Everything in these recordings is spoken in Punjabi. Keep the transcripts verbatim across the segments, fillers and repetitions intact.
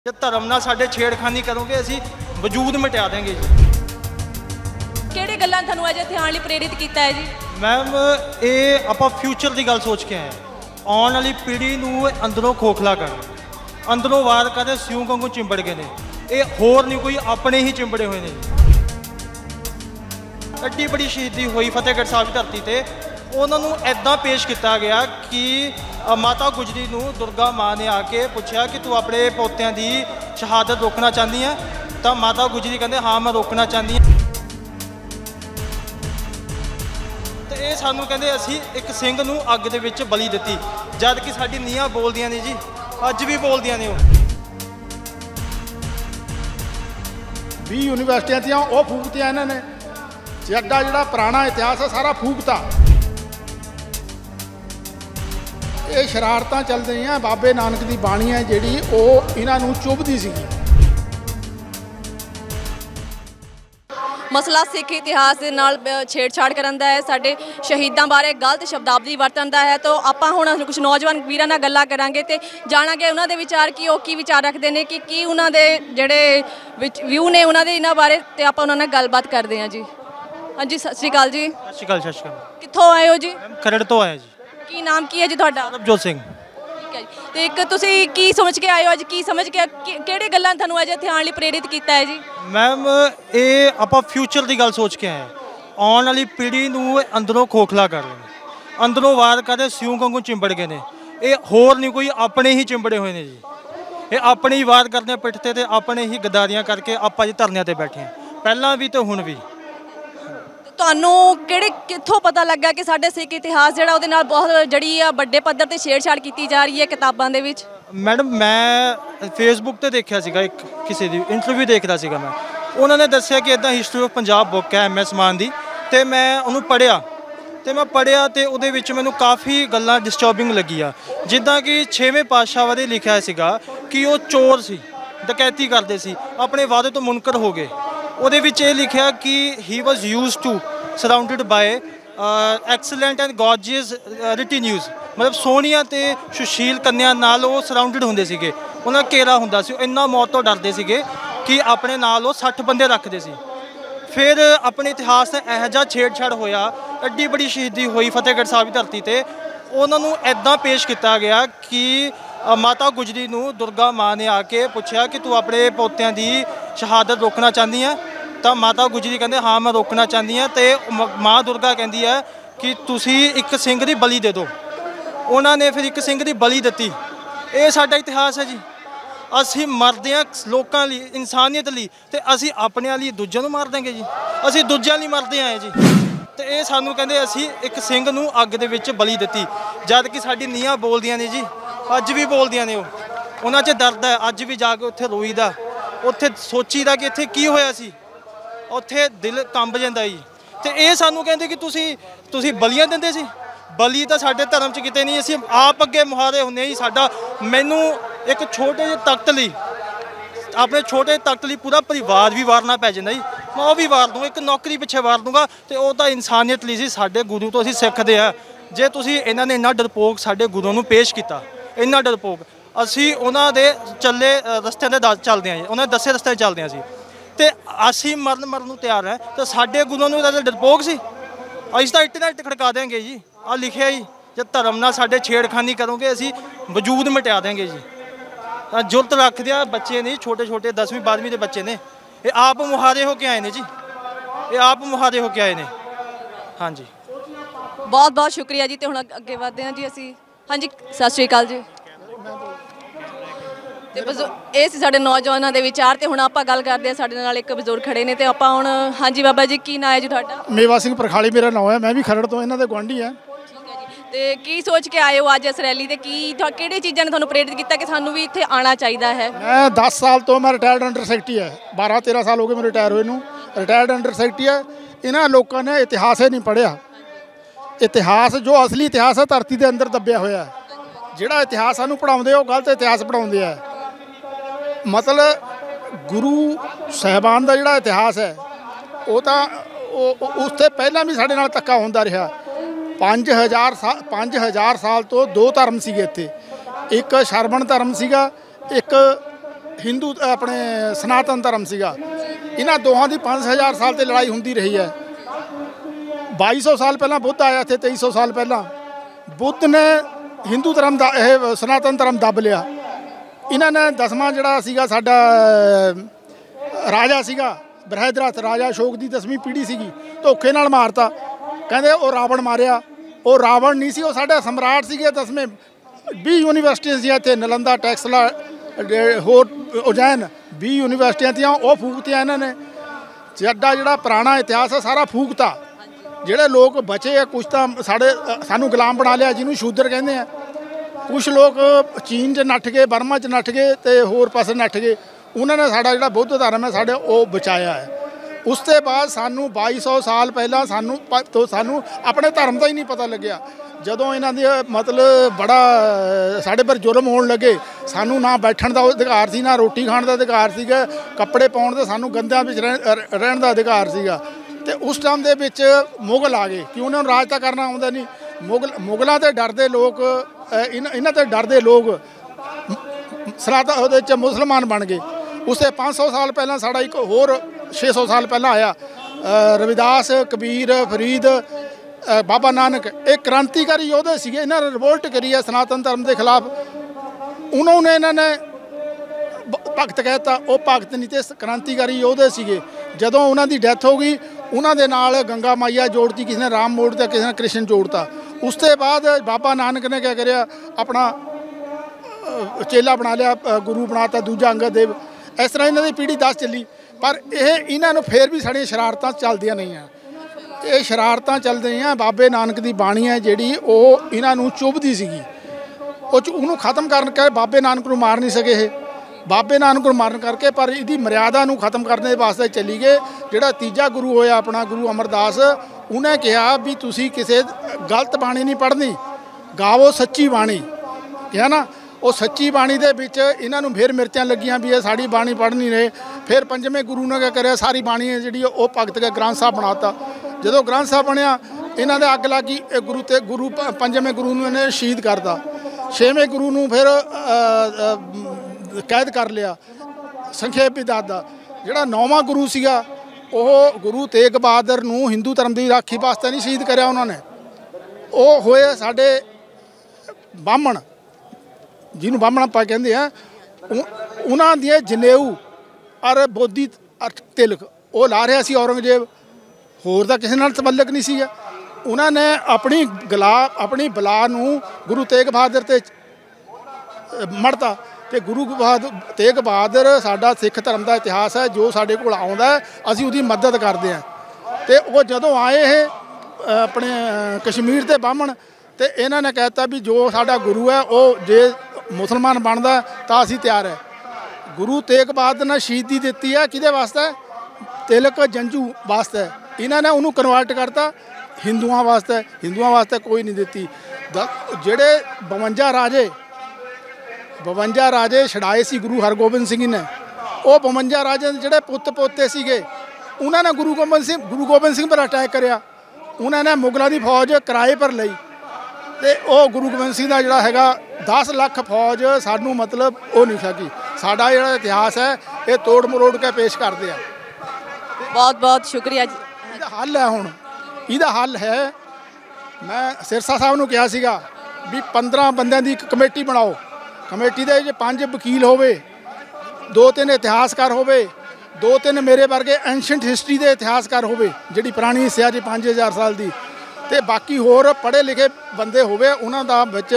ਜੇ ਧਰਮ ਨਾਲ ਸਾਡੇ ਛੇੜਖਾਨੀ ਕਰੋਗੇ ਅਸੀਂ ਵਜੂਦ ਮਿਟਾ ਦੇਂਗੇ ਜੀ। ਕਿਹੜੇ ਗੱਲਾਂ ਤੁਹਾਨੂੰ ਅਜੇ ਧਿਆਨ ਲਈ ਪ੍ਰੇਰਿਤ ਕੀਤਾ ਹੈ ਜੀ? ਮੈਮ ਇਹ ਆਪਾਂ ਫਿਊਚਰ ਦੀ ਗੱਲ ਸੋਚ ਕੇ ਆਏ ਹਾਂ। ਆਉਣ ਵਾਲੀ ਪੀੜ੍ਹੀ ਨੂੰ ਅੰਦਰੋਂ ਖੋਖਲਾ ਕਰ ਅੰਦਰੋਂ ਵਾਰ ਕਰਦੇ ਸਿਉਂ ਵਾਂਗੂ ਚਿੰਬੜ ਗਏ ਨੇ। ਇਹ ਹੋਰ ਨਹੀਂ ਕੋਈ ਆਪਣੇ ਹੀ ਚਿੰਬੜੇ ਹੋਏ ਨੇ। ਐਡੀ ਬੜੀ ਸ਼ਹੀਦੀ ਹੋਈ ਫਤਿਹਗੜ੍ਹ ਸਾਹਿਬ ਦੀ ਧਰਤੀ ਤੇ ਉਹਨਾਂ ਨੂੰ ਇੱਦਾਂ ਪੇਸ਼ ਕੀਤਾ ਗਿਆ ਕਿ ਮਾਤਾ ਗੁਜਰੀ ਨੂੰ ਦੁਰਗਾ ਮਾਂ ਨੇ ਆ ਕੇ ਪੁੱਛਿਆ ਕਿ ਤੂੰ ਆਪਣੇ ਪੋਤਿਆਂ ਦੀ ਸ਼ਹਾਦਤ ਰੋਕਣਾ ਚਾਹੁੰਦੀ ਹੈ? ਤਾਂ ਮਾਤਾ ਗੁਜਰੀ ਕਹਿੰਦੇ ਹਾਂ ਮੈਂ ਰੋਕਣਾ ਚਾਹੁੰਦੀ ਹਾਂ। ਤੇ ਇਹ ਸਾਨੂੰ ਕਹਿੰਦੇ ਅਸੀਂ ਇੱਕ ਸਿੰਘ ਨੂੰ ਅੱਗ ਦੇ ਵਿੱਚ ਬਲੀ ਦਿੱਤੀ, ਜਦ ਕਿ ਸਾਡੀ ਨੀਹਾਂ ਬੋਲਦੀਆਂ ਨੇ ਜੀ, ਅੱਜ ਵੀ ਬੋਲਦੀਆਂ ਨੇ। ਉਹ ਵੀਹ ਯੂਨੀਵਰਸਿਟੀਆਂ ਦੀਆਂ ਉਹ ਫੂਕਤੀਆਂ ਇਹਨਾਂ ਨੇ, ਸਾਡਾ ਜਿਹੜਾ ਪੁਰਾਣਾ ਇਤਿਹਾਸ ਹੈ ਸਾਰਾ ਫੂਕਤਾ। ਇਹ ਸ਼ਰਾਰਤਾਂ ਚੱਲ ਰਹੀਆਂ। ਬਾਬੇ ਨਾਨਕ ਦੀ ਬਾਣੀ ਹੈ ਜਿਹੜੀ ਉਹ ਇਹਨਾਂ ਨੂੰ ਚੁੱਭਦੀ ਸੀਗੀ। ਮਸਲਾ ਸਿੱਖ ਇਤਿਹਾਸ ਦੇ ਨਾਲ ਛੇੜਛਾੜ ਕਰਨ ਦਾ ਹੈ, ਸਾਡੇ ਸ਼ਹੀਦਾਂ ਬਾਰੇ ਗਲਤ ਸ਼ਬਦਾਵਲੀ ਵਰਤਣ ਦਾ ਹੈ। ਤਾਂ ਆਪਾਂ ਹੁਣ ਕੁਝ ਨੌਜਵਾਨ ਵੀਰਾਂ ਨਾਲ ਗੱਲਾਂ ਕਰਾਂਗੇ ਤੇ ਜਾਣਾਂਗੇ ਉਹਨਾਂ ਦੇ ਵਿਚਾਰ ਕੀ, ਉਹ ਕੀ ਵਿਚਾਰ ਰੱਖਦੇ ਨੇ, ਕਿ ਕੀ ਉਹਨਾਂ ਦੇ ਜਿਹੜੇ ਵਿਊ ਨੇ ਉਹਨਾਂ ਦੇ ਇਹਨਾਂ ਬਾਰੇ, ਤੇ ਆਪਾਂ ਉਹਨਾਂ ਨਾਲ ਗੱਲਬਾਤ ਕਰਦੇ ਹਾਂ ਜੀ। ਹਾਂਜੀ, ਸਤਿ ਸ਼੍ਰੀ ਅਕਾਲ ਜੀ। ਸਤਿ ਸ਼੍ਰੀ ਅਕਾਲ। ਸਤਿ ਸ਼੍ਰੀ ਅਕਾਲ। ਕਿੱਥੋਂ ਆਏ ਹੋ ਜੀ? ਖਰੜ ਤੋਂ ਆਇਆ ਜੀ। ਕੀ ਨਾਮ ਕੀ ਹੈ ਜੀ ਤੁਹਾਡਾ? ਸਰਬਜੋਤ ਸਿੰਘ। ਠੀਕ ਹੈ ਜੀ। ਤੇ ਇੱਕ ਤੁਸੀਂ ਕੀ ਸਮਝ ਕੇ ਆਏ ਹੋ ਅੱਜ? ਕੀ ਸਮਝ ਕੇ ਕਿਹੜੇ ਗੱਲਾਂ ਤੁਹਾਨੂੰ ਅਜੇ ਧਿਆਨ ਲਈ ਪ੍ਰੇਰਿਤ ਕੀਤਾ ਹੈ ਜੀ? ਮੈਮ ਇਹ ਆਪਾਂ ਫਿਊਚਰ ਦੀ ਗੱਲ ਸੋਚ ਕੇ ਆਏ ਹਾਂ। ਆਉਣ ਵਾਲੀ ਪੀੜ੍ਹੀ ਨੂੰ ਅੰਦਰੋਂ ਖੋਖਲਾ ਕਰ ਰਹੇ ਨੇ, ਅੰਦਰੋਂ ਵਾਰ ਕਰਦੇ ਸਿਉਂ ਵਾਂਗੂ ਚਿੰਬੜ ਗਏ ਨੇ। ਇਹ ਹੋਰ ਨਹੀਂ ਕੋਈ ਆਪਣੇ ਹੀ ਚਿੰਬੜੇ ਹੋਏ ਨੇ ਜੀ। ਇਹ ਆਪਣੇ ਹੀ ਵਾਰ ਕਰਦੇ ਪਿੱਠ ਤੇ ਤੇ ਆਪਣੇ ਹੀ ਗਦਾਰੀਆਂ ਕਰਕੇ ਆਪਾਂ ਜੀ ਧਰਨਿਆਂ ਤੇ ਬੈਠੇ ਹਾਂ, ਪਹਿਲਾਂ ਵੀ ਤੇ ਹੁਣ ਵੀ। ਤੁਹਾਨੂੰ ਕਿਹੜੇ ਕਿੱਥੋਂ ਪਤਾ ਲੱਗਾ ਕਿ ਸਾਡੇ ਸਿੱਖ ਇਤਿਹਾਸ ਜਿਹੜਾ ਉਹਦੇ ਨਾਲ ਬਹੁਤ ਜਿਹੜੀ ਆ ਵੱਡੇ ਪੱਧਰ ਤੇ ਛੇੜਛਾੜ ਕੀਤੀ ਜਾ ਰਹੀ ਹੈ ਕਿਤਾਬਾਂ ਦੇ ਵਿੱਚ? ਮੈਡਮ ਮੈਂ ਫੇਸਬੁੱਕ ਤੇ ਦੇਖਿਆ ਸੀਗਾ, ਇੱਕ ਕਿਸੇ ਦੀ ਇੰਟਰਵਿਊ ਦੇਖਦਾ ਸੀਗਾ ਮੈਂ, ਉਹਨਾਂ ਨੇ ਦੱਸਿਆ ਕਿ ਇੱਦਾਂ ਹਿਸਟਰੀ ਆਫ ਪੰਜਾਬ ਬੁੱਕ ਹੈ ਐਮ ਐਸ ਮਾਨ ਦੀ, ਅਤੇ ਮੈਂ ਉਹਨੂੰ ਪੜ੍ਹਿਆ ਅਤੇ ਮੈਂ ਪੜ੍ਹਿਆ ਅਤੇ ਉਹਦੇ ਵਿੱਚ ਮੈਨੂੰ ਕਾਫੀ ਗੱਲਾਂ ਡਿਸਟਰਬਿੰਗ ਲੱਗੀਆਂ। ਜਿੱਦਾਂ ਕਿ ਛੇਵੇਂ ਪਾਤਸ਼ਾਹ ਬਾਰੇ ਲਿਖਿਆ ਸੀਗਾ ਕਿ ਉਹ ਚੋਰ ਸੀ, ਡਕੈਤੀ ਕਰਦੇ ਸੀ, ਆਪਣੇ ਵਾਅਦੇ ਤੋਂ ਮੁਨਕਰ ਹੋ ਗਏ। ਉਹਦੇ ਵਿੱਚ ਇਹ ਲਿਖਿਆ ਕਿ he was use to surrounded by excellent and gorgeous retinues, ਮਤਲਬ ਸੋਹਣੀਆਂ ਅਤੇ ਸੁਸ਼ੀਲ ਕੰਨਿਆਂ ਨਾਲ ਉਹ ਸਰਾਊਂਡਡ ਹੁੰਦੇ ਸੀਗੇ, ਉਹਨਾਂ ਦਾ ਘੇਰਾ ਹੁੰਦਾ ਸੀ। ਉਹ ਇੰਨਾ ਮੌਤ ਤੋਂ ਡਰਦੇ ਸੀਗੇ ਕਿ ਆਪਣੇ ਨਾਲ ਉਹ ਸੱਠ ਬੰਦੇ ਰੱਖਦੇ ਸੀ। ਫਿਰ ਆਪਣੇ ਇਤਿਹਾਸ ਦਾ ਇਹੋ ਜਿਹਾ ਛੇੜਛਾੜ ਹੋਇਆ, ਐਡੀ ਬੜੀ ਸ਼ਹੀਦੀ ਹੋਈ ਫਤਿਹਗੜ੍ਹ ਸਾਹਿਬ ਦੀ ਧਰਤੀ ਤੇ ਉਹਨਾਂ ਨੂੰ ਇੱਦਾਂ ਪੇਸ਼ ਕੀਤਾ ਗਿਆ ਕਿ ਮਾਤਾ ਗੁਜਰੀ ਨੂੰ ਦੁਰਗਾ ਮਾਂ ਨੇ ਆ ਕੇ ਪੁੱਛਿਆ ਕਿ ਤੂੰ ਆਪਣੇ ਪੋਤਿਆਂ ਦੀ ਸ਼ਹਾਦਤ ਰੋਕਣਾ ਚਾਹੁੰਦੀ ਹੈ? ਤਾਂ ਮਾਤਾ ਗੁਜਰੀ ਕਹਿੰਦੇ ਹਾਂ ਮੈਂ ਰੋਕਣਾ ਚਾਹੁੰਦੀ ਹਾਂ। ਅਤੇ ਮਾਂ ਦੁਰਗਾ ਕਹਿੰਦੀ ਹੈ ਕਿ ਤੁਸੀਂ ਇੱਕ ਸਿੰਘ ਦੀ ਬਲੀ ਦੇ ਦਿਓ। ਉਹਨਾਂ ਨੇ ਫਿਰ ਇੱਕ ਸਿੰਘ ਦੀ ਬਲੀ ਦਿੱਤੀ। ਇਹ ਸਾਡਾ ਇਤਿਹਾਸ ਹੈ ਜੀ। ਅਸੀਂ ਮਰਦੇ ਹਾਂ ਲੋਕਾਂ ਲਈ, ਇਨਸਾਨੀਅਤ ਲਈ, ਅਤੇ ਅਸੀਂ ਆਪਣਿਆਂ ਲਈ ਦੂਜਿਆਂ ਨੂੰ ਮਾਰ ਦਾਂਗੇ ਜੀ। ਅਸੀਂ ਦੂਜਿਆਂ ਲਈ ਮਰਦੇ ਆਏ ਜੀ। ਅਤੇ ਇਹ ਸਾਨੂੰ ਕਹਿੰਦੇ ਅਸੀਂ ਇੱਕ ਸਿੰਘ ਨੂੰ ਅੱਗ ਦੇ ਵਿੱਚ ਬਲੀ ਦਿੱਤੀ, ਜਦ ਕਿ ਸਾਡੀ ਨੀਹਾਂ ਬੋਲਦੀਆਂ ਨੇ ਜੀ, ਅੱਜ ਵੀ ਬੋਲਦੀਆਂ ਨੇ। ਉਹ ਉਹਨਾਂ 'ਚ ਦਰਦ ਹੈ, ਅੱਜ ਵੀ ਜਾ ਕੇ ਉੱਥੇ ਰੋਈਦਾ, ਉੱਥੇ ਸੋਚੀਦਾ ਕਿ ਇੱਥੇ ਕੀ ਹੋਇਆ ਸੀ, ਉੱਥੇ ਦਿਲ ਕੰਬ ਜਾਂਦਾ ਜੀ। ਅਤੇ ਇਹ ਸਾਨੂੰ ਕਹਿੰਦੇ ਕਿ ਤੁਸੀਂ ਤੁਸੀਂ ਬਲੀਆਂ ਦਿੰਦੇ ਸੀ। ਬਲੀ ਤਾਂ ਸਾਡੇ ਧਰਮ 'ਚ ਕਿਤੇ ਨਹੀਂ, ਅਸੀਂ ਆਪ ਅੱਗੇ ਮੁਹਾਰੇ ਹੁੰਦੇ ਜੀ। ਸਾਡਾ ਮੈਨੂੰ ਇੱਕ ਛੋਟੇ ਜਿਹੇ ਤਖਤ ਲਈ, ਆਪਣੇ ਛੋਟੇ ਤਖਤ ਲਈ ਪੂਰਾ ਪਰਿਵਾਰ ਵੀ ਵਾਰਨਾ ਪੈ ਜਾਂਦਾ ਜੀ। ਮੈਂ ਉਹ ਵੀ ਵਾਰ ਦੂੰਗਾ, ਇੱਕ ਨੌਕਰੀ ਪਿੱਛੇ ਵਾਰ ਦੂੰਗਾ, ਅਤੇ ਉਹ ਤਾਂ ਇਨਸਾਨੀਅਤ ਲਈ ਸੀ। ਸਾਡੇ ਗੁਰੂ ਤੋਂ ਅਸੀਂ ਸਿੱਖਦੇ ਹਾਂ। ਜੇ ਤੁਸੀਂ ਇਹਨਾਂ ਨੇ ਇੰਨਾ ਡਰਪੋਕ ਸਾਡੇ ਗੁਰੂ ਨੂੰ ਪੇਸ਼ ਕੀਤਾ, ਇੰਨਾ ਡਰਪੋਕ, ਅਸੀਂ ਉਹਨਾਂ ਦੇ ਚੱਲੇ ਰਸਤਿਆਂ 'ਤੇ ਦੱਸ ਚੱਲਦੇ ਹਾਂ ਜੀ, ਉਹਨਾਂ ਦੇ ਦੱਸੇ ਰਸਤਿਆਂ 'ਤੇ ਚੱਲਦੇ ਹਾਂ ਅਸੀਂ, ਅਤੇ ਅਸੀਂ ਮਰਨ ਮਰਨ ਨੂੰ ਤਿਆਰ ਹੈ। ਤਾਂ ਸਾਡੇ ਗੁਰੂਆਂ ਨੂੰ ਇਹਦਾ ਡਰਪੋਕ ਸੀ। ਅਸੀਂ ਤਾਂ ਇੱਟ ਨਾਲ ਇੱਟ ਖੜਕਾ ਦਿਆਂਗੇ ਜੀ। ਆਹ ਲਿਖਿਆ ਜੀ, ਜੇ ਧਰਮ ਨਾਲ ਸਾਡੇ ਛੇੜਖਾਨੀ ਕਰੋਗੇ ਅਸੀਂ ਵਜੂਦ ਮਿਟਾ ਦੇਂਗੇ ਜੀ। ਤਾਂ ਜੁਰਤ ਰੱਖਦੇ ਆ ਬੱਚੇ ਨੇ, ਛੋਟੇ ਛੋਟੇ ਦਸਵੀਂ ਬਾਰ੍ਹਵੀਂ ਦੇ ਬੱਚੇ ਨੇ। ਇਹ ਆਪ ਮੁਹਾਰੇ ਹੋ ਕੇ ਆਏ ਨੇ ਜੀ, ਇਹ ਆਪ ਮੁਹਾਰੇ ਹੋ ਕੇ ਆਏ ਨੇ। ਹਾਂਜੀ, ਬਹੁਤ ਬਹੁਤ ਸ਼ੁਕਰੀਆ ਜੀ। ਅਤੇ ਹੁਣ ਅੱਗੇ ਵਧਦੇ ਹਾਂ ਜੀ ਅਸੀਂ। ਹਾਂਜੀ, ਸਤਿ ਸ਼੍ਰੀ ਅਕਾਲ ਜੀ। ਤੇ ਇਹ ਸੀ ਸਾਡੇ ਨੌਜਵਾਨਾਂ ਦੇ ਵਿਚਾਰ। ਤੇ ਹੁਣ ਆਪਾਂ ਗੱਲ ਕਰਦੇ ਹਾਂ, ਸਾਡੇ ਨਾਲ ਇੱਕ ਬਜ਼ੁਰਗ ਖੜੇ ਨੇ, ਤੇ ਆਪਾਂ ਹੁਣ। ਹਾਂਜੀ ਬਾਬਾ ਜੀ, ਕੀ ਨਾਂ ਹੈ ਜੀ ਤੁਹਾਡਾ? ਮੇਵਾ ਸਿੰਘ ਪਰਖਾਲੀ ਮੇਰਾ ਨਾਂ ਹੈ। ਮੈਂ ਵੀ ਖਰੜ ਤੋਂ ਇਹਨਾਂ ਦੇ ਗੁਆਂਢੀ ਹਾਂ। ਠੀਕ ਹੈ ਜੀ। ਤੇ ਕੀ ਸੋਚ ਕੇ ਆਏ ਹੋ ਅੱਜ ਇਸ ਰੈਲੀ ਤੇ? ਕੀ ਕਿਹੜੀ ਚੀਜ਼ਾਂ ਨੇ ਤੁਹਾਨੂੰ ਪ੍ਰੇਰਿਤ ਕੀਤਾ ਕਿ ਸਾਨੂੰ ਵੀ ਇੱਥੇ ਆਉਣਾ ਚਾਹੀਦਾ ਹੈ? ਮੈਂ ਦਸ ਸਾਲ ਤੋਂ ਮੈਂ ਰਿਟਾਇਰਡ ਅੰਡਰ ਸੈਕਟਰੀ ਹੈ। ਬਾਰਾਂ ਤੇਰਾਂ ਸਾਲ ਹੋ ਗਏ ਮੈਨੂੰ ਰਿਟਾਇਰ ਹੋਏ ਨੂੰ। ਰਿਟਾਇਰਡ ਅੰਡਰ ਸੈਕਟਰੀ ਹੈ। ਇਹਨਾਂ ਲੋਕਾਂ ਨੇ ਇਤਿਹਾਸ ਹੀ ਨਹੀਂ ਪੜ੍ਹਿਆ। ਇਤਿਹਾਸ ਜੋ ਅਸਲੀ ਇਤਿਹਾਸ ਹੈ ਧਰਤੀ ਦੇ ਅੰਦਰ ਦੱਬਿਆ ਹੋਇਆ। ਜਿਹੜਾ ਇਤਿਹਾਸ ਸਾਨੂੰ ਪੜ੍ਹਾਉਂਦੇ ਉਹ ਗਲਤ ਇਤਿਹਾਸ ਪੜ੍ਹਾਉਂਦੇ ਆ। ਮਤਲਬ ਗੁਰੂ ਸਾਹਿਬਾਨ ਦਾ ਜਿਹੜਾ ਇਤਿਹਾਸ ਹੈ ਉਹ ਤਾਂ ਉਹ ਉਸ ਤੋਂ ਪਹਿਲਾਂ ਵੀ ਸਾਡੇ ਨਾਲ ਧੱਕਾ ਹੁੰਦਾ ਰਿਹਾ। ਪੰਜ ਹਜ਼ਾਰ ਸਾ ਪੰਜ ਹਜ਼ਾਰ ਸਾਲ ਤੋਂ ਦੋ ਧਰਮ ਸੀਗੇ ਇੱਥੇ। ਇੱਕ ਸ਼ਰਮਣ ਧਰਮ ਸੀਗਾ, ਇੱਕ ਹਿੰਦੂ ਆਪਣੇ ਸਨਾਤਨ ਧਰਮ ਸੀਗਾ। ਇਹਨਾਂ ਦੋਹਾਂ ਦੀ ਪੰਜ ਹਜ਼ਾਰ ਸਾਲ ਤੇ ਲੜਾਈ ਹੁੰਦੀ ਰਹੀ ਹੈ। ਬਾਈ ਸੌ ਸਾਲ ਪਹਿਲਾਂ ਬੁੱਧ ਆਇਆ ਇੱਥੇ, ਤੇਈ ਸੌ ਸਾਲ ਪਹਿਲਾਂ ਬੁੱਧ ਨੇ ਹਿੰਦੂ ਧਰਮ ਦਾ ਇਹ ਸਨਾਤਨ ਧਰਮ ਦੱਬ ਲਿਆ। ਇਹਨਾਂ ਨੇ ਦਸਵਾਂ ਜਿਹੜਾ ਸੀਗਾ ਸਾਡਾ ਰਾਜਾ ਸੀਗਾ ਬ੍ਰਹਦਰਥ ਰਾਜਾ ਅਸ਼ੋਕ ਦੀ ਦਸਵੀਂ ਪੀੜ੍ਹੀ ਸੀਗੀ, ਧੋਖੇ ਨਾਲ ਮਾਰਤਾ। ਕਹਿੰਦੇ ਉਹ ਰਾਵਣ ਮਾਰਿਆ, ਉਹ ਰਾਵਣ ਨਹੀਂ ਸੀ, ਉਹ ਸਾਡਾ ਸਮਰਾਟ ਸੀਗੇ। ਦਸਵੇਂ ਵੀਹ ਯੂਨੀਵਰਸਿਟੀਆਂ ਸੀ ਇੱਥੇ, ਨਲੰਦਾ, ਟੈਕਸਲਾ, ਹੋਰ ਉਜੈਨ, ਵੀਹ ਯੂਨੀਵਰਸਿਟੀਆਂ ਤੀਆਂ, ਉਹ ਫੂਕਤੀਆਂ ਇਹਨਾਂ ਨੇ। ਸਾਡਾ ਜਿਹੜਾ ਪੁਰਾਣਾ ਇਤਿਹਾਸ ਹੈ ਸਾਰਾ ਫੂਕਤਾ। ਜਿਹੜੇ ਲੋਕ ਬਚੇ ਆ ਕੁਛ ਤਾਂ ਸਾਡੇ ਸਾਨੂੰ ਗੁਲਾਮ ਬਣਾ ਲਿਆ, ਜਿਹਨੂੰ ਸ਼ੂਦਰ ਕਹਿੰਦੇ ਆ। ਕੁਛ ਲੋਕ ਚੀਨ 'ਚ ਨੱਠ ਗਏ, ਬਰਮਾ 'ਚ ਨੱਠ ਗਏ ਅਤੇ ਹੋਰ ਪਾਸੇ ਨੱਠ ਗਏ। ਉਹਨਾਂ ਨੇ ਸਾਡਾ ਜਿਹੜਾ ਬੁੱਧ ਧਰਮ ਹੈ ਸਾਡੇ ਉਹ ਬਚਾਇਆ ਹੈ। ਉਸ ਤੋਂ ਬਾਅਦ ਸਾਨੂੰ ਬਾਈ ਸੌ ਸਾਲ ਪਹਿਲਾਂ ਸਾਨੂੰ ਪ ਤੋਂ ਸਾਨੂੰ ਆਪਣੇ ਧਰਮ ਦਾ ਹੀ ਨਹੀਂ ਪਤਾ ਲੱਗਿਆ। ਜਦੋਂ ਇਹਨਾਂ ਦੇ ਮਤਲਬ ਬੜਾ ਸਾਡੇ ਪਰ ਜ਼ੁਲਮ ਹੋਣ ਲੱਗੇ, ਸਾਨੂੰ ਨਾ ਬੈਠਣ ਦਾ ਅਧਿਕਾਰ ਸੀ, ਨਾ ਰੋਟੀ ਖਾਣ ਦਾ ਅਧਿਕਾਰ ਸੀਗਾ, ਕੱਪੜੇ ਪਾਉਣ ਦਾ, ਸਾਨੂੰ ਗੰਦਿਆਂ ਵਿੱਚ ਰਹਿ ਰਹਿਣ ਦਾ ਅਧਿਕਾਰ ਸੀਗਾ। ਅਤੇ ਉਸ ਟਾਈਮ ਦੇ ਵਿੱਚ ਮੁਗਲ ਆ ਗਏ ਕਿ ਉਹਨਾਂ ਨੂੰ ਰਾਜ ਤਾਂ ਕਰਨਾ ਆਉਂਦਾ ਨਹੀਂ। ਮੁਗਲ ਮੁਗਲਾਂ 'ਤੇ ਡਰਦੇ ਲੋਕ, ਇਹਨਾਂ ਇਹਨਾਂ 'ਤੇ ਡਰਦੇ ਲੋਕ ਸਨਾਤਨ ਉਹਦੇ 'ਚ ਮੁਸਲਮਾਨ ਬਣ ਗਏ। ਉਸ ਤੋਂ ਪੰਜ ਸੌ ਸਾਲ ਪਹਿਲਾਂ ਸਾਡਾ ਇੱਕ ਹੋਰ ਛੇ ਸੌ ਸਾਲ ਪਹਿਲਾਂ ਆਇਆ ਰਵਿਦਾਸ, ਕਬੀਰ, ਫਰੀਦ, ਬਾਬਾ ਨਾਨਕ। ਇਹ ਕ੍ਰਾਂਤੀਕਾਰੀ ਯੋਧੇ ਸੀਗੇ। ਇਹਨਾਂ ਨੇ ਰਿਵੋਲਟ ਕਰੀ ਹੈ ਸਨਾਤਨ ਧਰਮ ਦੇ ਖਿਲਾਫ। ਉਹਨਾਂ ਨੇ ਇਹਨਾਂ ਨੇ ਭਗਤ ਕਹਿ ਦਿੱਤਾ, ਉਹ ਭਗਤ ਨਹੀਂ ਤੇ ਕ੍ਰਾਂਤੀਕਾਰੀ ਯੋਧੇ ਸੀਗੇ। ਜਦੋਂ ਉਹਨਾਂ ਦੀ ਡੈਥ ਹੋ ਗਈ, ਉਹਨਾਂ ਦੇ ਨਾਲ ਗੰਗਾ ਮਾਈਆ ਜੋੜਤੀ, ਕਿਸੇ ਨੇ ਰਾਮ ਮੋੜਤਾ, ਕਿਸੇ ਨੇ ਕ੍ਰਿਸ਼ਨ ਜੋੜਤਾ। ਉਸ ਤੋਂ ਬਾਅਦ ਬਾਬਾ ਨਾਨਕ ਨੇ ਕਿਆ ਕਰਿਆ, ਆਪਣਾ ਚੇਲਾ ਬਣਾ ਲਿਆ, ਗੁਰੂ ਬਣਾਤਾ ਦੂਜਾ ਅੰਗਦ ਦੇਵ। ਇਸ ਤਰ੍ਹਾਂ ਇਹਨਾਂ ਦੀ ਪੀੜ੍ਹੀ ਦਸ ਚੱਲੀ। ਪਰ ਇਹ ਇਹਨਾਂ ਨੂੰ ਫਿਰ ਵੀ ਸਾਡੀਆਂ ਸ਼ਰਾਰਤਾਂ ਚੱਲਦੀਆਂ ਨਹੀਂ ਆ। ਇਹ ਸ਼ਰਾਰਤਾਂ ਚੱਲਦੀਆਂ। ਬਾਬੇ ਨਾਨਕ ਦੀ ਬਾਣੀ ਹੈ ਜਿਹੜੀ, ਉਹ ਇਹਨਾਂ ਨੂੰ ਚੁੱਭਦੀ ਸੀਗੀ। ਉਹ 'ਚ ਉਹਨੂੰ ਖਤਮ ਕਰਨ ਕਰਕੇ ਬਾਬੇ ਨਾਨਕ ਨੂੰ ਮਾਰ ਨਹੀਂ ਸਕੇ ਇਹ, ਬਾਬੇ ਨਾਨਕ ਨੂੰ ਮਾਰਨ ਕਰਕੇ। ਪਰ ਇਹਦੀ ਮਰਿਆਦਾ ਨੂੰ ਖਤਮ ਕਰਨ ਦੇ ਵਾਸਤੇ ਚੱਲੀ ਗਏ। ਜਿਹੜਾ ਤੀਜਾ ਗੁਰੂ ਹੋਇਆ ਆਪਣਾ ਗੁਰੂ ਅਮਰਦਾਸ, ਉਹਨੇ ਕਿਹਾ ਵੀ ਤੁਸੀਂ ਕਿਸੇ ਗਲਤ ਬਾਣੀ ਨਹੀਂ ਪੜ੍ਹਨੀ, ਗਾਵੋ ਸੱਚੀ ਬਾਣੀ, ਕਿਹਾ ਨਾ। ਉਹ ਸੱਚੀ ਬਾਣੀ ਦੇ ਵਿੱਚ ਇਹਨਾਂ ਨੂੰ ਫਿਰ ਮਿਰਚਾਂ ਲੱਗੀਆਂ ਵੀ ਇਹ ਸਾਡੀ ਬਾਣੀ ਪੜ੍ਹ ਨਹੀਂ ਰਹੇ। ਫਿਰ ਪੰਜਵੇਂ ਗੁਰੂ ਨੇ ਕਿਆ ਕਰਿਆ, ਸਾਰੀ ਬਾਣੀ ਜਿਹੜੀ ਉਹ ਭਗਤ ਕੇ ਗ੍ਰੰਥ ਸਾਹਿਬ ਬਣਾਤਾ। ਜਦੋਂ ਗ੍ਰੰਥ ਸਾਹਿਬ ਬਣਿਆ, ਇਹਨਾਂ ਦੇ ਅੱਗ ਲੱਗ ਗਈ। ਇਹ ਗੁਰੂ ਤੇ ਗੁਰੂ ਪੰਜਵੇਂ ਗੁਰੂ ਨੂੰ ਇਹਨੇ ਸ਼ਹੀਦ ਕਰਤਾ। ਛੇਵੇਂ ਗੁਰੂ ਨੂੰ ਫਿਰ ਕੈਦ ਕਰ ਲਿਆ। ਸੰਖੇਪ ਵੀ ਦੱਸਦਾ, ਜਿਹੜਾ ਨੌਵਾਂ ਗੁਰੂ ਸੀਗਾ ਉਹ ਗੁਰੂ ਤੇਗ ਬਹਾਦਰ ਨੂੰ ਹਿੰਦੂ ਧਰਮ ਦੀ ਰਾਖੀ ਵਾਸਤੇ ਨਹੀਂ ਸ਼ਹੀਦ ਕਰਿਆ ਉਹਨਾਂ ਨੇ। ਉਹ ਹੋਏ ਸਾਡੇ ਬਾਹਮਣ, ਜਿਹਨੂੰ ਬਾਹਮਣ ਆਪਾਂ ਕਹਿੰਦੇ ਆ। ਉਹਨਾਂ ਦੀਆਂ ਜਨੇਊ ਔਰ ਬੋਧੀ ਤਿਲਕ ਉਹ ਲਾ ਰਿਹਾ ਸੀ ਔਰੰਗਜ਼ੇਬ, ਹੋਰ ਦਾ ਕਿਸੇ ਨਾਲ ਤਬੱਲਕ ਨਹੀਂ ਸੀਗਾ। ਉਹਨਾਂ ਨੇ ਆਪਣੀ ਗਲਾ ਆਪਣੀ ਬਲਾ ਨੂੰ ਗੁਰੂ ਤੇਗ ਬਹਾਦਰ 'ਤੇ ਮੜਤਾ। ਅਤੇ ਗੁਰੂ ਬਹਾਦਰ ਤੇਗ ਬਹਾਦਰ ਸਾਡਾ ਸਿੱਖ ਧਰਮ ਦਾ ਇਤਿਹਾਸ ਹੈ, ਜੋ ਸਾਡੇ ਕੋਲ ਆਉਂਦਾ ਅਸੀਂ ਉਹਦੀ ਮਦਦ ਕਰਦੇ ਹਾਂ। ਅਤੇ ਉਹ ਜਦੋਂ ਆਏ ਇਹ ਆਪਣੇ ਕਸ਼ਮੀਰ ਦੇ ਬਾਹਮਣ, ਅਤੇ ਇਹਨਾਂ ਨੇ ਕਹਿ ਦਿੱਤਾ ਵੀ ਜੋ ਸਾਡਾ ਗੁਰੂ ਹੈ ਉਹ ਜੇ ਮੁਸਲਮਾਨ ਬਣਦਾ ਤਾਂ ਅਸੀਂ ਤਿਆਰ ਹੈ। ਗੁਰੂ ਤੇਗ ਬਹਾਦਰ ਨੇ ਸ਼ਹੀਦੀ ਦਿੱਤੀ ਹੈ ਕਿਹਦੇ ਵਾਸਤੇ? ਤਿਲਕ ਜੰਝੂ ਵਾਸਤੇ। ਇਹਨਾਂ ਨੇ ਉਹਨੂੰ ਕਨਵਰਟ ਕਰਤਾ ਹਿੰਦੂਆਂ ਵਾਸਤੇ। ਹਿੰਦੂਆਂ ਵਾਸਤੇ ਕੋਈ ਨਹੀਂ ਦਿੱਤੀ। ਦ ਜਿਹੜੇ ਬਵੰਜਾ ਰਾਜੇ ਬਵੰਜਾ ਰਾਜੇ ਛਡਾਏ ਸੀ ਗੁਰੂ ਹਰਗੋਬਿੰਦ ਸਿੰਘ ਨੇ, ਉਹ ਬਵੰਜਾ ਰਾਜੇ ਦੇ ਜਿਹੜੇ ਪੁੱਤ ਪੋਤੇ ਸੀਗੇ, ਉਹਨਾਂ ਨੇ ਗੁਰੂ ਗੋਬਿੰਦ ਸਿੰਘ ਗੁਰੂ ਗੋਬਿੰਦ ਸਿੰਘ ਪਰ ਅਟੈਕ ਕਰਿਆ। ਉਹਨਾਂ ਨੇ ਮੁਗਲਾਂ ਦੀ ਫੌਜ ਕਿਰਾਏ ਪਰ ਲਈ, ਅਤੇ ਉਹ ਗੁਰੂ ਗੋਬਿੰਦ ਸਿੰਘ ਦਾ ਜਿਹੜਾ ਹੈਗਾ ਦਸ ਲੱਖ ਫੌਜ ਸਾਨੂੰ ਮਤਲਬ ਉਹ ਨਹੀਂ ਸਕੀ। ਸਾਡਾ ਜਿਹੜਾ ਇਤਿਹਾਸ ਹੈ ਇਹ ਤੋੜ ਮਰੋੜ ਕੇ ਪੇਸ਼ ਕਰਦੇ ਆ। ਬਹੁਤ ਬਹੁਤ ਸ਼ੁਕਰੀਆ ਜੀ। ਇਹਦਾ ਹੱਲ ਹੈ ਹੁਣ, ਇਹਦਾ ਹੱਲ ਹੈ। ਮੈਂ ਸਿਰਸਾ ਸਾਹਿਬ ਨੂੰ ਕਿਹਾ ਸੀਗਾ ਵੀ ਪੰਦਰਾਂ ਬੰਦਿਆਂ ਦੀ ਇੱਕ ਕਮੇਟੀ ਬਣਾਓ। ਕਮੇਟੀ ਦੇ ਵਿੱਚ ਪੰਜ ਵਕੀਲ ਹੋਵੇ, ਦੋ ਤਿੰਨ ਇਤਿਹਾਸਕਾਰ ਹੋਵੇ, ਦੋ ਤਿੰਨ ਮੇਰੇ ਵਰਗੇ ਐਂਸ਼ੈਂਟ ਹਿਸਟਰੀ ਦੇ ਇਤਿਹਾਸਕਾਰ ਹੋਵੇ, ਜਿਹੜੀ ਪੁਰਾਣੀ ਹਿੱਸਿਆ ਜੀ ਪੰਜ ਹਜ਼ਾਰ ਸਾਲ ਦੀ, ਅਤੇ ਬਾਕੀ ਹੋਰ ਪੜ੍ਹੇ ਲਿਖੇ ਬੰਦੇ ਹੋਵੇ। ਉਹਨਾਂ ਦਾ ਵਿੱਚ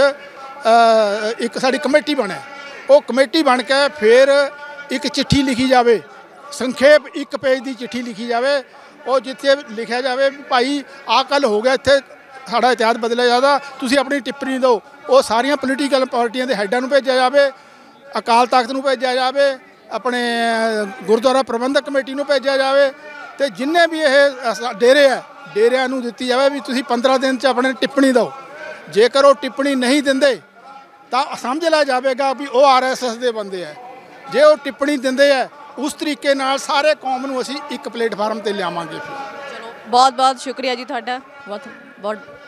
ਇੱਕ ਸਾਡੀ ਕਮੇਟੀ ਬਣੇ। ਉਹ ਕਮੇਟੀ ਬਣ ਕੇ ਫਿਰ ਇੱਕ ਚਿੱਠੀ ਲਿਖੀ ਜਾਵੇ, ਸੰਖੇਪ ਇੱਕ ਪੇਜ ਦੀ ਚਿੱਠੀ ਲਿਖੀ ਜਾਵੇ। ਉਹ ਜਿੱਥੇ ਲਿਖਿਆ ਜਾਵੇ ਵੀ ਭਾਈ ਆਹ ਕੱਲ੍ਹ ਹੋ ਗਿਆ, ਇੱਥੇ ਸਾਡਾ ਇਤਿਹਾਸ ਬਦਲਿਆ ਜਾਂਦਾ, ਤੁਸੀਂ ਆਪਣੀ ਟਿੱਪਣੀ ਦਿਓ। ਉਹ ਸਾਰੀਆਂ ਪੋਲੀਟੀਕਲ ਪਾਰਟੀਆਂ ਦੇ ਹੈਡਾਂ ਨੂੰ ਭੇਜਿਆ ਜਾਵੇ, ਅਕਾਲ ਤਖਤ ਨੂੰ ਭੇਜਿਆ ਜਾਵੇ, ਆਪਣੇ ਗੁਰਦੁਆਰਾ ਪ੍ਰਬੰਧਕ ਕਮੇਟੀ ਨੂੰ ਭੇਜਿਆ ਜਾਵੇ, ਅਤੇ ਜਿੰਨੇ ਵੀ ਇਹ ਡੇਰੇ ਹੈ ਡੇਰਿਆਂ ਨੂੰ ਦਿੱਤੀ ਜਾਵੇ ਵੀ ਤੁਸੀਂ ਪੰਦਰਾਂ ਦਿਨ 'ਚ ਆਪਣੇ ਟਿੱਪਣੀ ਦਿਓ। ਜੇਕਰ ਉਹ ਟਿੱਪਣੀ ਨਹੀਂ ਦਿੰਦੇ ਤਾਂ ਸਮਝ ਲਿਆ ਜਾਵੇਗਾ ਵੀ ਉਹ ਆਰ ਐਸ ਐਸ ਦੇ ਬੰਦੇ ਹੈ। ਜੇ ਉਹ ਟਿੱਪਣੀ ਦਿੰਦੇ ਹੈ, ਉਸ ਤਰੀਕੇ ਨਾਲ ਸਾਰੇ ਕੌਮ ਨੂੰ ਅਸੀਂ ਇੱਕ ਪਲੇਟਫਾਰਮ 'ਤੇ ਲਿਆਵਾਂਗੇ। ਚਲੋ ਬਹੁਤ ਬਹੁਤ ਸ਼ੁਕਰੀਆ ਜੀ ਤੁਹਾਡਾ। ਬਹੁਤ ਬਹੁਤ